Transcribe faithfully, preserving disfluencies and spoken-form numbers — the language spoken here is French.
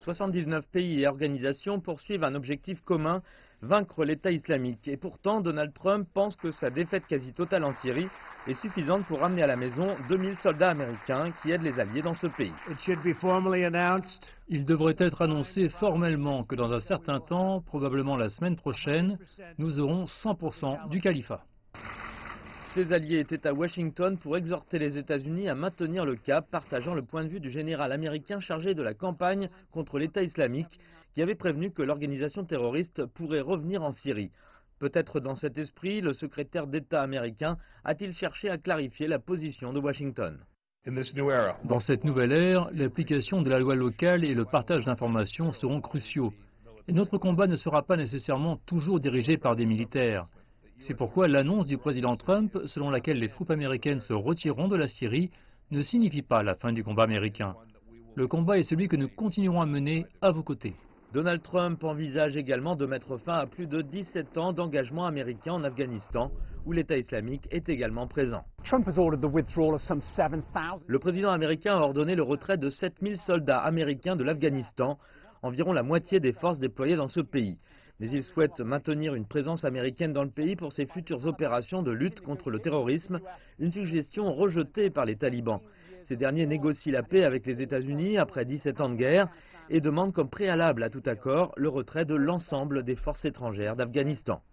soixante-dix-neuf pays et organisations poursuivent un objectif commun, vaincre l'État islamique. Et pourtant, Donald Trump pense que sa défaite quasi totale en Syrie est suffisante pour ramener à la maison deux mille soldats américains qui aident les alliés dans ce pays. Il devrait être annoncé formellement que dans un certain temps, probablement la semaine prochaine, nous aurons cent pour cent du califat. Ses alliés étaient à Washington pour exhorter les États-Unis à maintenir le cap, partageant le point de vue du général américain chargé de la campagne contre l'État islamique, qui avait prévenu que l'organisation terroriste pourrait revenir en Syrie. Peut-être dans cet esprit, le secrétaire d'État américain a-t-il cherché à clarifier la position de Washington. Dans cette nouvelle ère, l'application de la loi locale et le partage d'informations seront cruciaux. Et notre combat ne sera pas nécessairement toujours dirigé par des militaires. C'est pourquoi l'annonce du président Trump, selon laquelle les troupes américaines se retireront de la Syrie, ne signifie pas la fin du combat américain. Le combat est celui que nous continuerons à mener à vos côtés. Donald Trump envisage également de mettre fin à plus de dix-sept ans d'engagement américain en Afghanistan, où l'État islamique est également présent. Le président américain a ordonné le retrait de sept mille soldats américains de l'Afghanistan, environ la moitié des forces déployées dans ce pays. Mais il souhaite maintenir une présence américaine dans le pays pour ses futures opérations de lutte contre le terrorisme, une suggestion rejetée par les talibans. Ces derniers négocient la paix avec les États-Unis après dix-sept ans de guerre et demandent comme préalable à tout accord le retrait de l'ensemble des forces étrangères d'Afghanistan.